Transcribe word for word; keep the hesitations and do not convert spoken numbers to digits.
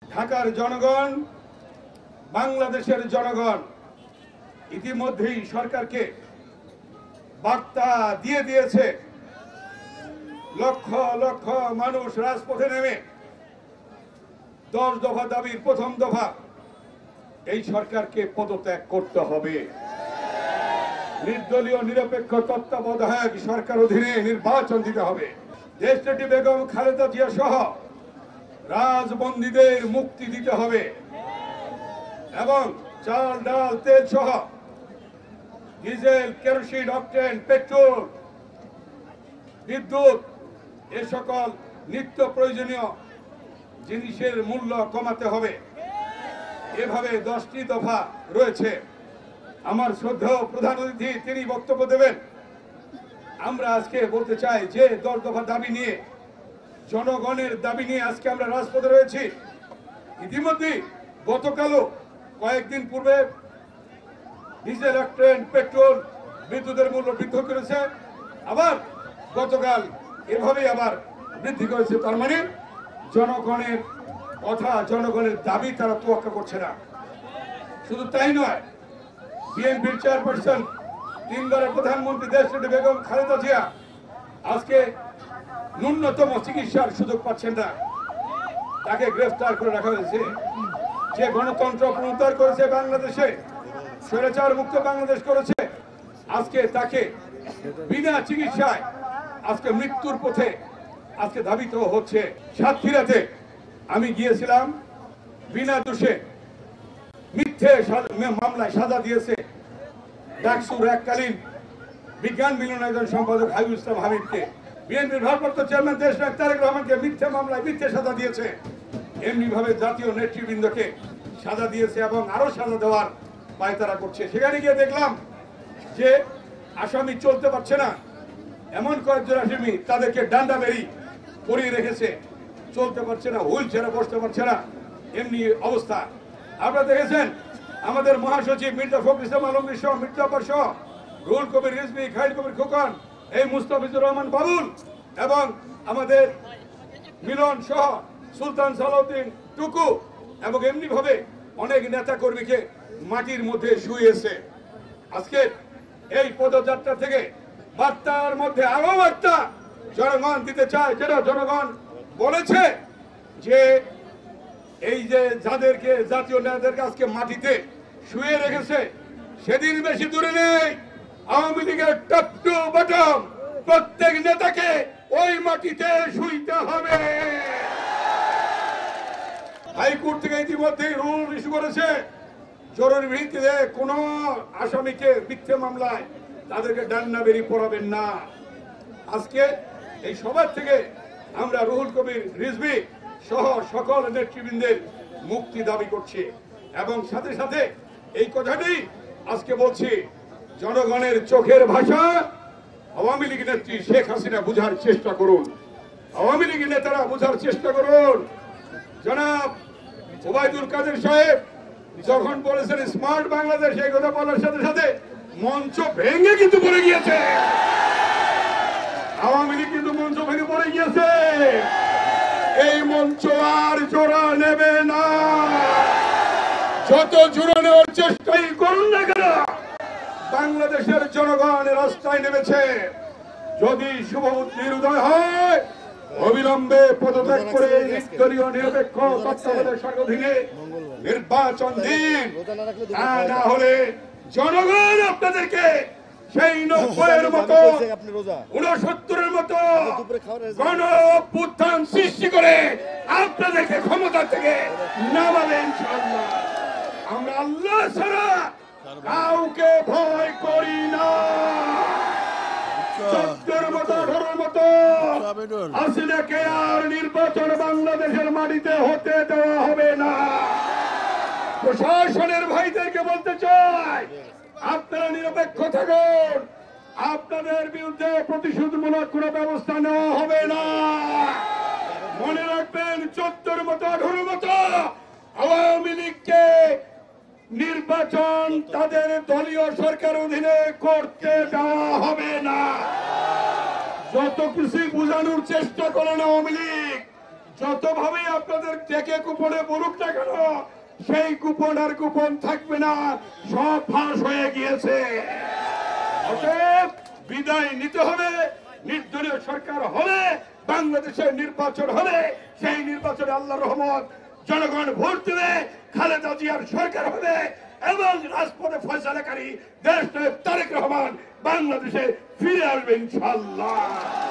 ঢাকার জনগণ, বাংলাদেশের জনগণ ইতিমধ্যেই সরকারকে বার্তা দিয়ে দিয়েছে। লক্ষ লক্ষ মানুষ রাজপথে নেমে দশ দফা দাবির প্রথম দফা, এই সরকারকে পদত্যাগ করতে হবে। নির্দলীয় নিরপেক্ষ তত্ত্বাবধায়ক সরকার অধীনে নির্বাচন দিতে হবে। দেশনেত্রী বেগম খালেদা জিয়া সহ রাজবন্দীদের মুক্তি দিতে হবে এবং চাল ডাল তেল সহ ডিজেল, কেরোসিন, অকটেন, পেট্রোল, বিদ্যুৎ এ সকল নিত্য প্রয়োজনীয় জিনিসের মূল্য কমাতে হবে। এভাবে দশটি দফা রয়েছে। আমার শ্রদ্ধেয় প্রধান অতিথি তিনি বক্তব্য দেবেন। আমরা আজকে বলতে চাই যে দশ দফা দাবি নিয়ে, জনগণের দাবি নিয়ে আজকে আমরা রাজপথে রয়েছি। ইতিমধ্যে গতকালও কয়েকদিন পূর্বে ডিজেল, অকটেন, পেট্রোল, বিদ্যুতের মূল্য বৃদ্ধি করেছে, আবার গতকাল এভাবেই আবার বৃদ্ধি করেছে। তার মানে জনগণের কথা, জনগণের দাবি তারা তোয়াক্কা করছে না। শুধু তাই নয়, বিএনপির চেয়ারপারসন, তিনবারের প্রধানমন্ত্রী দেশনেত্রী বেগম খালেদা জিয়া আজকে ন্যূনতম চিকিৎসার সুযোগ পাচ্ছেন না। তাকে গ্রেফতার করে রাখা হয়েছে। যে গণতন্ত্র পুনরুদ্ধার করেছে বাংলাদেশে, স্বৈরাচার মুক্ত বাংলাদেশ করেছে, আজকে তাকে বিনা চিকিৎসায় আজকে মৃত্যুর পথে আজকে ধাবিত হচ্ছে। সাতক্ষীরাতে আমি গিয়েছিলাম, বিনা দোষে মিথ্যে মামলায় সাজা দিয়েছে ডাকসুর এককালীন বিজ্ঞান মিলনের একজন সম্পাদক হাবিবুল ইসলাম হাবিবকে। বিএনপির ভারপ্রাপ্ত চেয়ারম্যান দেশনায়ক তারেক রহমানকে মিথ্যে মামলায় মিথ্যে সাজা দিয়েছে। এমনি ভাবে জাতীয় নেতৃবৃন্দকে সাজা দিয়েছে এবং আরো সাজা দেওয়ার পায়তারা করছে। সেখানে গিয়ে দেখলাম যে আসামি চলতে পারছে না, এমন কয়েকজন আসামি তাদেরকে ডান্ডা বেরি পরিয়ে রেখেছে, চলতে পারছে না, হুইল চেয়ারে বসতে পারছে না, এমনি অবস্থা। আপনারা দেখেছেন আমাদের মহাসচিব মির্জা ফখরুল ইসলাম আলমগীর সহ, মির্জা আব্বাস সহ, রুহুল কবির রিজভী, খালিদ কবির খোকন, এই মুস্তাফিজুর রহমান বাবুল এবং আমাদের মিলন সহ সুলতান সালাউদ্দিন টুকু এবং এমনি ভাবে অনেক নেতা কর্মীকে মাটির মধ্যে শুয়েছে। আজকে এই পদযাত্রা থেকে বার্তার মধ্যে আরো একটা জনগণ দিতে চায়, যেটা জনগণ বলেছে যে এই যে যাদেরকে জাতীয় নেতাদেরকে আজকে মাটিতে শুয়ে রেখেছে, সেদিন বেশি দূরে নেই, আওয়ামী লীগের টপ টু বটম প্রত্যেক নেতাকে ওই মাটিতে শুইতে হবে। হাইকোর্ট থেকে ইতিমধ্যে রুল ইস্যু করেছে, জরুরি ভিত্তিতে কোন আসামিকে মিথ্যে মামলায় তাদেরকে ডান্ডা বেরি পড়াবেন না। আজকে এই সবার থেকে আমরা রুহুল কবির রিজভী সহ সকল নেতৃবৃন্দের মুক্তি দাবি করছি এবং সাথে সাথে এই কথাটি আজকে বলছি, জনগণের চোখের ভাষা আওয়ামী লীগ নেত্রী শেখ হাসিনা বুঝার চেষ্টা করুন, আওয়ামী লীগ নেতারা বুঝার চেষ্টা করুন। জনাব ওবায়দুল কাদের সাহেব যখন বলেছেন স্মার্ট বাংলাদেশ, এই কথা বলার সাথে সাথে মঞ্চ ভেঙে কিন্তু পড়ে গিয়েছে, আওয়ামী লীগ কিন্তু মঞ্চ ভেঙে পড়ে গিয়েছে। এই মঞ্চ আর জোড়া নেবে না, যত জোড়া নেওয়ার চেষ্টাই করুন না কেন, বাংলাদেশের জনগণ রাস্তায় নেমেছে। যদি শুভবুদ্ধির উদয় হয়, অবিলম্বে পদত্যাগ করে নির্দলীয় নিরপেক্ষ তত্ত্বাবধায়ক সরকার অধীনে নির্বাচন দিন, তা না হলে জনগণ আপনাদেরকে সেই নব্বইয়ের মতো, উনসত্তরের মতো গণ অভ্যুত্থান সৃষ্টি করে আপনাদেরকে ক্ষমতা থেকে নামাবে ইনশাআল্লাহ। আমরা আল্লাহ ছাড়া কাউকে ভয় করি না। চোদ্দের মতো আঠারোর মতো হাসিনাকে আর নির্বাচন বাংলাদেশের মাটিতে হতে দেওয়া হবে না। প্রশাসনের ভাইদেরকে বলতে চাই, আপনারা নিরপেক্ষ থাকুন, আপনাদের বিরুদ্ধে প্রতিশোধমূলক কোন ব্যবস্থা নেওয়া হবে না। মনে রাখবেন, চোদ্দোর মতো আঠারোর মতো আওয়ামী লীগকে নির্বাচন তাদের দলীয় সরকার অধীনে করতে দেওয়া হবে না। যত কিছু বোঝানোর চেষ্টা করেন আওয়ামী লীগ, যতভাবেই আপনাদের ডেকে কুপনে বলুক না কেন, সেই কুপন আর কুপন থাকবে না, সব ফাঁস হয়ে গিয়েছে। অতএব বিদায় নিতে হবে, নির্দলীয় সরকার হবে, বাংলাদেশের নির্বাচন হবে, সেই নির্বাচনে আল্লাহর রহমত জনগণ ভোট দেবে, খালেদা জিয়ার সরকার হবে এবং রাজপথে ফয়সালাকারী দেশ নায়ক তারেক রহমান বাংলাদেশে ফিরে আসবে ইনশাআল্লাহ।